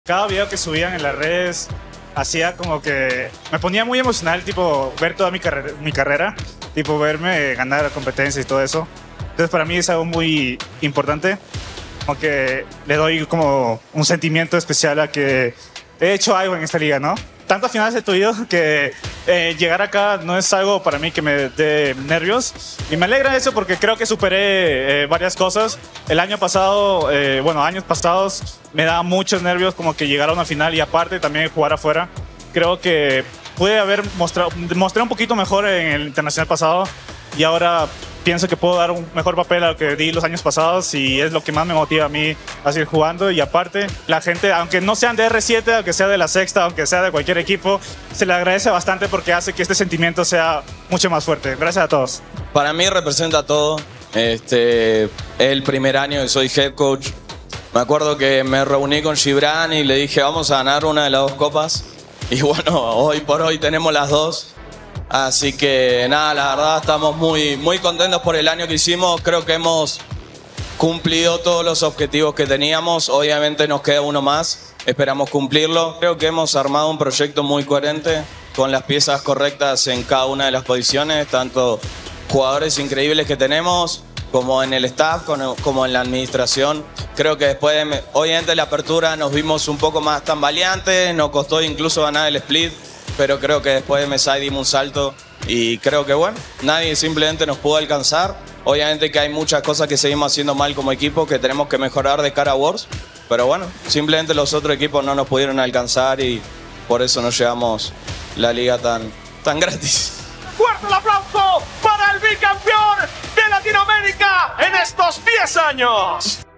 Cada video que subían en las redes hacía como que me ponía muy emocional, tipo, ver toda mi carrera, tipo, verme ganar competencias y todo eso. Entonces, para mí es algo muy importante, aunque le doy como un sentimiento especial a que he hecho algo en esta liga, ¿no? Tantas finales he tenido que llegar acá no es algo para mí que me dé nervios. Y me alegra eso porque creo que superé varias cosas. El año pasado, bueno, años pasados, me daba muchos nervios como que llegar a una final y aparte también jugar afuera. Creo que pude haber mostré un poquito mejor en el internacional pasado y ahora pienso que puedo dar un mejor papel a lo que di los años pasados y es lo que más me motiva a mí a seguir jugando. Y aparte, la gente, aunque no sean de R7, aunque sea de la Sexta, aunque sea de cualquier equipo, se le agradece bastante porque hace que este sentimiento sea mucho más fuerte. Gracias a todos. Para mí representa todo. El primer año que soy head coach, me acuerdo que me reuní con Gibran y le dije vamos a ganar una de las dos copas. Y bueno, hoy por hoy tenemos las dos. Así que nada, la verdad estamos muy contentos por el año que hicimos. Creo que hemos cumplido todos los objetivos que teníamos. Obviamente nos queda uno más, esperamos cumplirlo. Creo que hemos armado un proyecto muy coherente con las piezas correctas en cada una de las posiciones, tanto jugadores increíbles que tenemos como en el staff, como en la administración. Creo que después, obviamente la apertura nos vimos un poco más tambaleantes, nos costó incluso ganar el split. Pero creo que después de Mesai dimos un salto y creo que bueno, nadie simplemente nos pudo alcanzar. Obviamente que hay muchas cosas que seguimos haciendo mal como equipo que tenemos que mejorar de cara a Worlds. Pero bueno, simplemente los otros equipos no nos pudieron alcanzar y por eso nos llevamos la liga tan gratis. ¡Fuerte el aplauso para el bicampeón de Latinoamérica en estos 10 años!